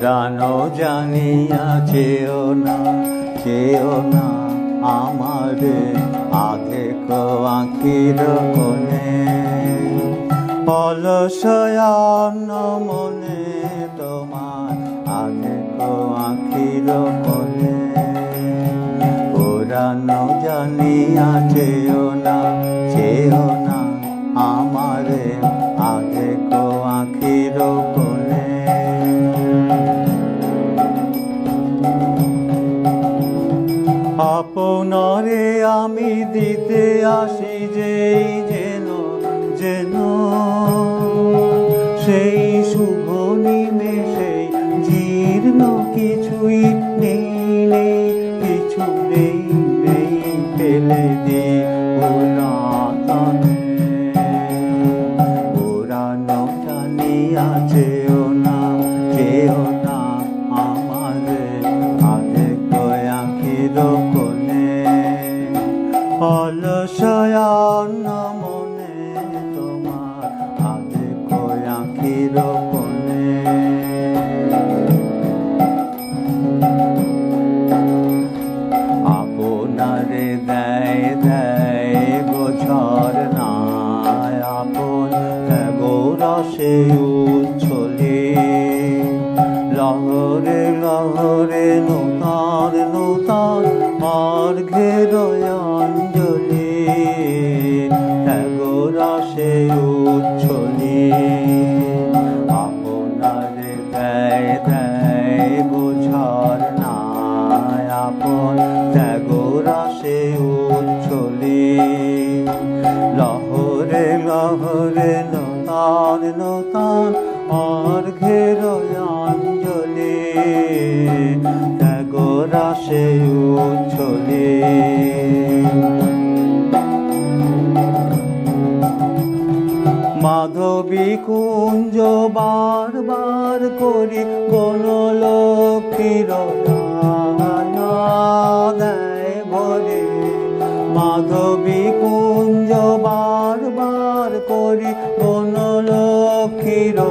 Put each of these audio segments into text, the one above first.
পুরানো জানিয়া চেও না আমারে আগে আঁখির কোণে অলসয়ান্ন মনে তোমার আগে আঁখির কোণে পুরানো জানিয়া চেও না আমারে আগে আঁখির কোণে আপনারে আমি দিতে আসি যেন সেই শুভ নিমেষে জীর্ণ কিছুই নেই কিছু নেই ফেলে দি পুরানো জানিয়া চেও না আমাদের আগে আঁখির কোণে অলসয়ান্ন মনে তোমার আগে আঁখির কোণে আপনারে দেয় গোছর নাই আপন গৌরসে উচ্ছলে লহরে লহরে নূতন অর্ঘ্যের অঞ্জলি গৌরসে উচ্ছলে আপনারে দেয় গোছর নাই আপন গৌরসে উচ্ছলে লহরে লহরে নূতন অর্ঘ্যের অঞ্জলি গৌরসে উচ্ছলে মাধবী কুঞ্জ বারবার করি বনলক্ষ্মীর দেয় ভরে মাধবী কুঞ্জ বারবার করি বনলক্ষ্মীর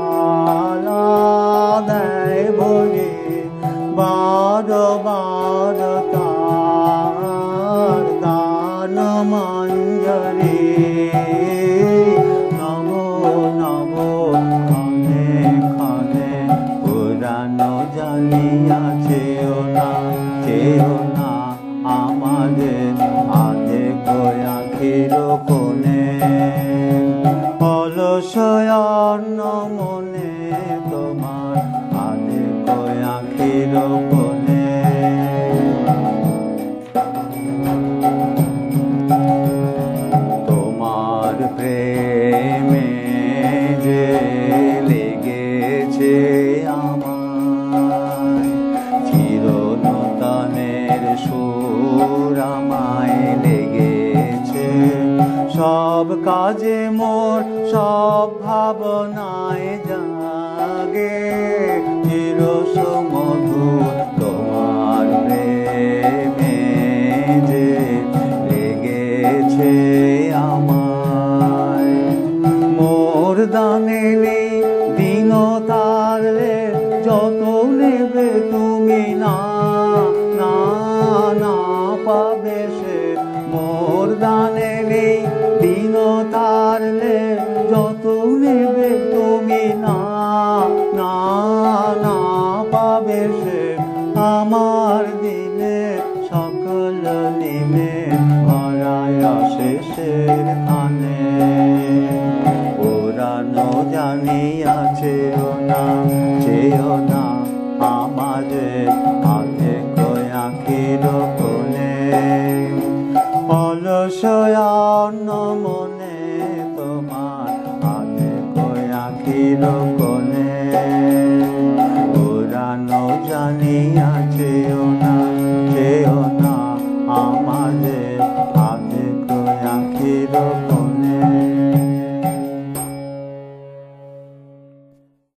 দেয় ভরে বার তার দান মঞ্জরি নমো খানে পুরানো জানিয়া চেও না আমাদের আগে আঁখির কোণে অলসয়ান্ন মনে তোমার আগে আঁখির কোণে তোমার প্রেমে যে লেগেছে আমায় চিরনূতনের সুর আমায় লেগেছে সব কাজে মোর সব ভাবনায় জাগে চিরসমধুর তোমার প্রেমে যে লেগেছে আমায় মোর দানে নেই দিন তারলে যত নেবে তুমি না পাবে সে মোর দানে নেই দিন তারলে যত নেবে তুমি না পাবে সে আমার দিনে সকল নিমে ভরায় শেষের থানে পুরানো জানিয়া চেও না আমাদের আগে আঁখির কোণে অলসয়ান্ন মনে তোমার আগে আঁখির কোণে পুরানো জানিয়া চেও না